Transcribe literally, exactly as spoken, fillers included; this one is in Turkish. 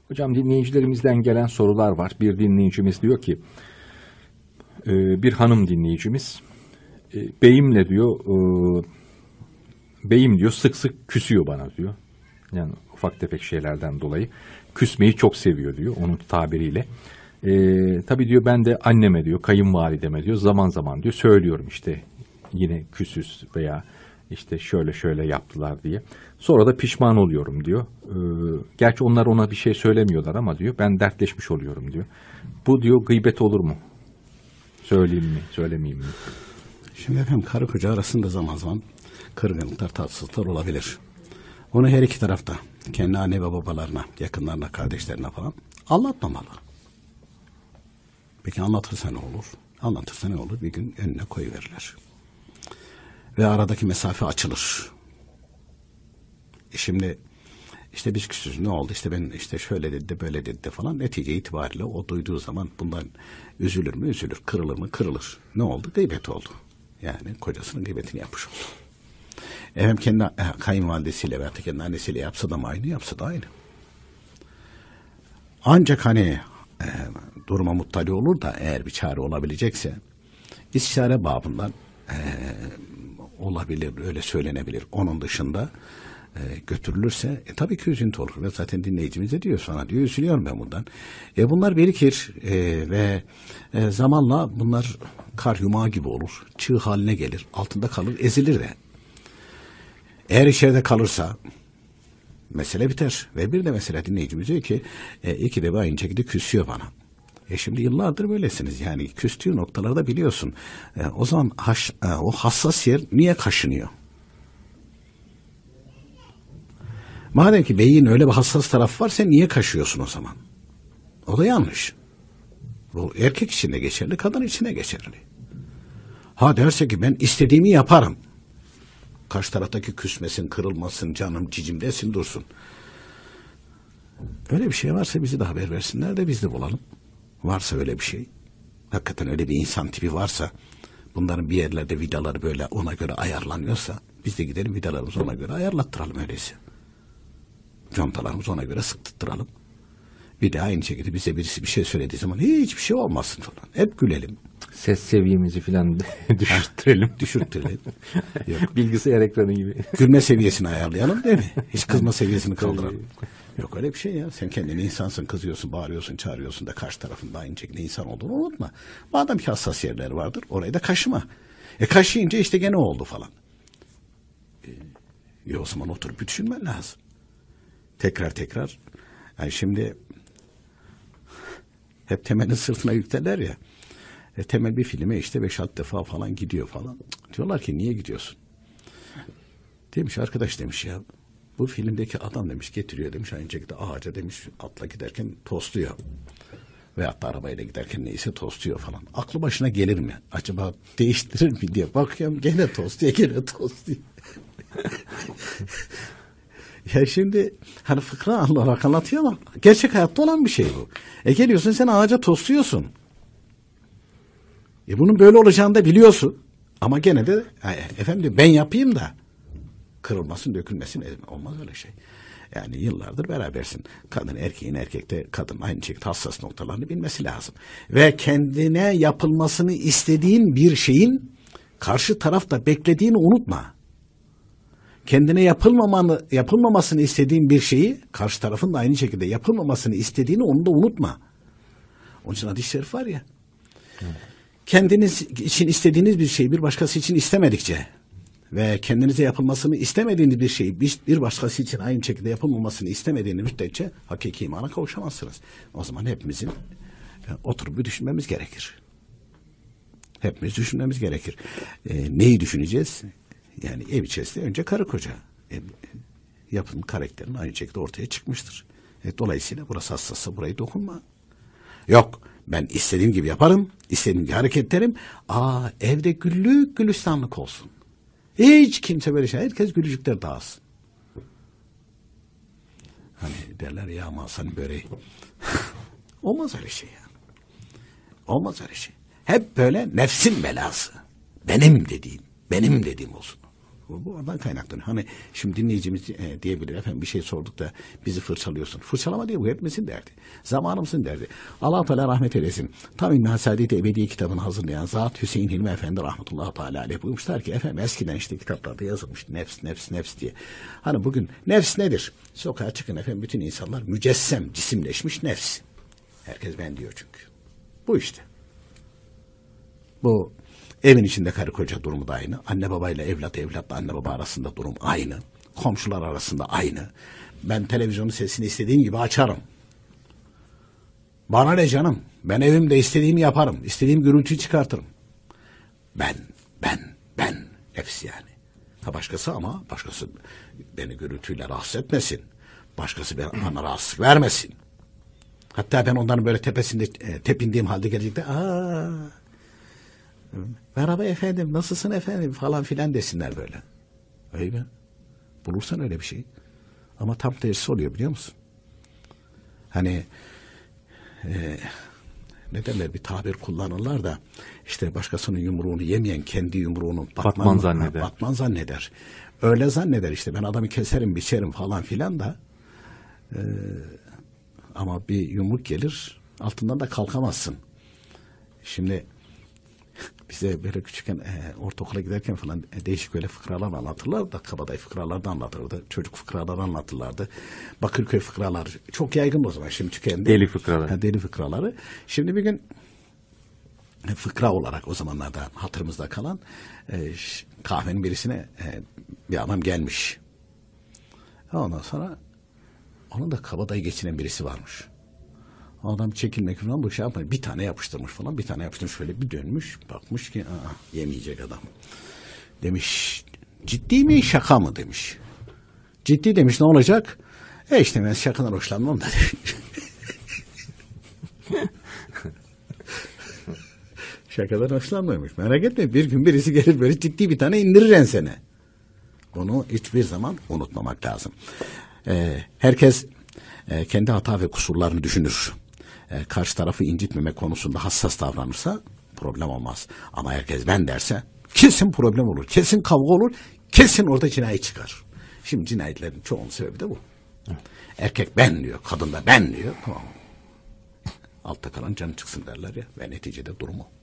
Hocam dinleyicilerimizden gelen sorular var. Bir dinleyicimiz diyor ki, bir hanım dinleyicimiz, beyimle diyor, beyim diyor sık sık küsüyor bana diyor. Yani ufak tefek şeylerden dolayı küsmeyi çok seviyor diyor onun tabiriyle. Ee, tabii diyor ben de anneme diyor, kayınvalideme diyor zaman zaman diyor söylüyorum işte yine küsüz veya işte şöyle şöyle yaptılar diye. Sonra da pişman oluyorum diyor. Ee, gerçi onlar ona bir şey söylemiyorlar ama diyor ben dertleşmiş oluyorum diyor. Bu diyor gıybet olur mu? Söyleyeyim mi, söylemeyeyim mi? Şimdi efendim karı koca arasında zaman zaman kırgınlıklar, tatsızlıklar olabilir. Onu her iki tarafta, kendi anne ve babalarına, yakınlarına, kardeşlerine falan anlatmamalı. Peki anlatırsa ne olur? Anlatırsa ne olur? Bir gün önüne koyuverirler. Ve aradaki mesafe açılır. E şimdi işte biz küsüz, ne oldu? İşte ben işte şöyle dedi, böyle dedi de falan. Netice itibariyle o duyduğu zaman bundan üzülür mü? Üzülür. Kırılır mı? Kırılır. Ne oldu? Gıybet oldu. Yani kocasının gıybetini yapmış oldu. Efendim kendi kayınvalidesiyle veya kendi annesiyle yapsa da mı aynı, yapsa da aynı. Ancak hani e, duruma muttali olur da eğer bir çare olabilecekse istişare babından e, olabilir, öyle söylenebilir. Onun dışında e, götürülürse e, tabii ki üzüntü olur. Ve zaten dinleyicimiz de diyor sana, diyor üzülüyorum ben bundan. E, bunlar birikir e, ve e, zamanla bunlar kar yumağı gibi olur. Çığ haline gelir, altında kalır, ezilir de. Eğer içeride kalırsa mesele biter. Ve bir de mesela dinleyicimiz diyor ki e, iki de aynı şekilde küsüyor bana. E şimdi yıllardır böylesiniz. Yani küstüğü noktalarda biliyorsun. E, o zaman haş, e, o hassas yer niye kaşınıyor? Madem ki beyin öyle bir hassas taraf var, sen niye kaşıyorsun o zaman? O da yanlış. Bu erkek için de geçerli, kadın için de geçerli. Ha derse ki ben istediğimi yaparım. Karşı taraftaki küsmesin, kırılmasın, canım cicim desin dursun. Öyle bir şey varsa bizi de haber versinler de biz de bulalım. Varsa öyle bir şey. Hakikaten öyle bir insan tipi varsa, bunların bir yerlerde vidaları böyle ona göre ayarlanıyorsa, biz de gidelim vidalarımızı ona göre ayarlattıralım öyleyse. Contalarımızı ona göre sıktıralım. Bir de aynı şekilde bize birisi bir şey söylediği zaman hiçbir şey olmasın falan. Hep gülelim. Ses seviyemizi falan düşürttürelim. Düşürttürelim. Yok. Bilgisayar ekranı gibi. Gülme seviyesini ayarlayalım değil mi? Hiç kızma seviyesini kaldıralım. Yok öyle bir şey ya. Sen kendini insansın, kızıyorsun, bağırıyorsun, çağırıyorsun da karşı tarafında aynı şekilde insan olduğunu unutma. Madem ki hassas yerler vardır, orayı da kaşıma. E kaşıyınca işte gene oldu falan. E, o zaman oturup bir düşünmen lazım. Tekrar tekrar. Yani şimdi hep Temel'in sırtına yüklerler ya. E, Temel bir filme işte beş altı defa falan gidiyor falan. Diyorlar ki niye gidiyorsun? Demiş arkadaş demiş ya. Bu filmdeki adam demiş getiriyor demiş. Aynı şekilde ağaca demiş atla giderken tosluyor. Veyahut da arabayla giderken neyse tosluyor falan. Aklı başına gelir mi? Acaba değiştirir mi diye bakıyorum. Gene tosluyor, gene tosluyor. Ya şimdi hani fıkra olarak anlatıyor ama gerçek hayatta olan bir şey bu. E geliyorsun sen ağaca tosluyorsun. E bunun böyle olacağını da biliyorsun. Ama gene de efendim ben yapayım da kırılmasın, dökülmesin, olmaz öyle şey. Yani yıllardır berabersin. Kadın erkeğin, erkekte kadın aynı şekilde hassas noktalarını bilmesi lazım. Ve kendine yapılmasını istediğin bir şeyin karşı tarafta beklediğini unutma. Kendine yapılmamanı, yapılmamasını istediğin bir şeyi karşı tarafın da aynı şekilde yapılmamasını istediğini onu da unutma. Onun için hadis-i şerif var ya. Evet. Kendiniz için istediğiniz bir şeyi bir başkası için istemedikçe ve kendinize yapılmasını istemediğiniz bir şeyi bir başkası için aynı şekilde yapılmamasını istemediğiniz müddetçe hakiki imana kavuşamazsınız. O zaman hepimizin oturup bir düşünmemiz gerekir. Hepimiz düşünmemiz gerekir. E, neyi düşüneceğiz? Yani ev içerisinde önce karı koca. E, yapının karakterin aynı şekilde ortaya çıkmıştır. E, dolayısıyla burası hassassa burayı dokunma. Yok ben istediğim gibi yaparım, istediğim gibi hareket ederim. Aa evde güllük gülistanlık olsun. Hiç kimse böyle şey, herkes gülücükler dağılsın. Hani derler ya ama Hasan böreği. Olmaz öyle şey yani. Olmaz öyle şey. Hep böyle nefsin belası. Benim dediğim, benim dediğim olsun. Bu, bu oradan kaynaklanıyor. Hani şimdi dinleyicimiz e, diyebilir, efendim bir şey sorduk da bizi fırçalıyorsun. Fırçalama değil, bu hepimizin derdi. Zamanımızın derdi. Allah Teala rahmet eylesin. Tam İlmihal Saadet-i Ebedi kitabını hazırlayan Zat Hüseyin Hilmi Efendi rahmetullahi teala aleyh buyurmuşlar ki efendim eskiden işte kitaplarda yazılmış nefs nefs nefs diye. Hani bugün nefs nedir? Sokağa çıkın efendim, bütün insanlar mücessem, cisimleşmiş nefs. Herkes ben diyor çünkü. Bu işte. Bu evin içinde karı koca durumu da aynı. Anne babayla evlat, evlatla anne baba arasında durum aynı. Komşular arasında aynı. Ben televizyonun sesini istediğim gibi açarım. Bana ne canım? Ben evimde istediğimi yaparım. İstediğim gürültüyü çıkartırım. Ben, ben, ben. Nefs yani. Ha başkası, ama başkası beni gürültüyle rahatsız etmesin. Başkası bana rahatsızlık vermesin. Hatta ben onların böyle tepesinde e, tepindiğim halde gelecekte aa, merhaba efendim, nasılsın efendim falan filan desinler böyle. Öyle mi? Bulursan öyle bir şey. Ama tam tersi oluyor, biliyor musun? Hani e, ne derler, bir tabir kullanırlar da işte başkasının yumruğunu yemeyen kendi yumruğunu batman, batman zanneder. Batman zanneder. Öyle zanneder işte, ben adamı keserim biçerim falan filan da e, ama bir yumruk gelir altından da kalkamazsın. Şimdi bize böyle küçükken e, ortaokula giderken falan e, değişik böyle fıkralar anlatırlar da, kabadayı fıkralar da anlatırdı. Çocuk fıkraları anlatırlardı. Bakırköy fıkralar çok yaygın o zaman, şimdi tükendi. Deli fıkraları. Ha, deli fıkraları. Şimdi bir gün e, fıkra olarak o zamanlarda hatırımızda kalan e, kahvenin birisine e, bir adam gelmiş. Ondan sonra onun da kabadayı geçinen birisi varmış. Adam çekilmek falan bu şey yapmayın. Bir tane yapıştırmış falan. Bir tane yapıştırmış, şöyle bir dönmüş. Bakmış ki aa, yemeyecek adam. Demiş ciddi mi şaka mı demiş. Ciddi demiş, ne olacak? E işte ben şakadan hoşlanmam da demiş. Şakadan hoşlanmıyormuş. Merak etme, bir gün birisi gelir böyle ciddi bir tane indirir ensene. Bunu hiçbir zaman unutmamak lazım. Ee, herkes e, kendi hata ve kusurlarını düşünür. E, karşı tarafı incitmeme konusunda hassas davranırsa problem olmaz. Ama herkes ben derse kesin problem olur. Kesin kavga olur. Kesin orada cinayet çıkar. Şimdi cinayetlerin çoğunun sebebi de bu. Evet. Erkek ben diyor, kadın da ben diyor. Tamam. Altta kalan canı çıksın derler ya, ve neticede durumu.